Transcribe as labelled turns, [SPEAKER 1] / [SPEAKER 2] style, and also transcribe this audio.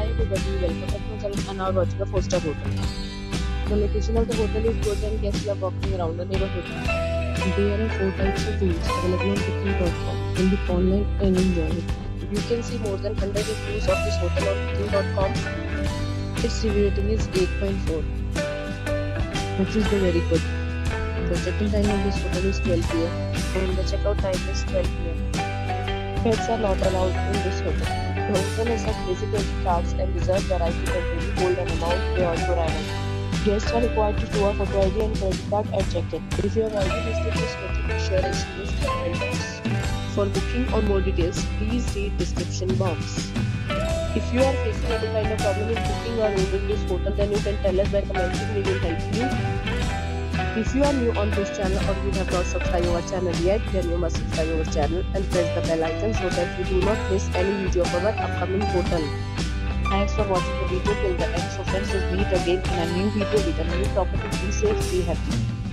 [SPEAKER 1] Hi everybody, welcome back to my channel and now watching a 4-star hotel. The location of the hotel is good and guests love walking around the neighborhood. There are 4 types of rooms available on booking.com. You can book online and enjoy it. You can see more than 100 reviews of this hotel on booking.com. Its review rating is 8.4, which is very good. The check-in time of this hotel is 12 p.m. and the checkout time is 12 p.m. Pets are not allowed in this hotel. The hotel accepts basic credit cards and reserves the right to temporarily hold an amount prior to arrival. Guests are required to show a photo ID and credit card at check-in. If you have already visited this hotel, please share experience in the comment box. For booking or more details, please read description box. If you are facing any kind of problem in booking or room in this hotel, then you can tell us by commenting. We will help you. If you are new on this channel or you have not subscribed our channel yet, then you must subscribe our channel and press the bell icon so that you do not miss any video of our upcoming hotel. Thanks for watching the video till the end. So friends, we'll meet again in a new video with a new property. Be safe, be happy.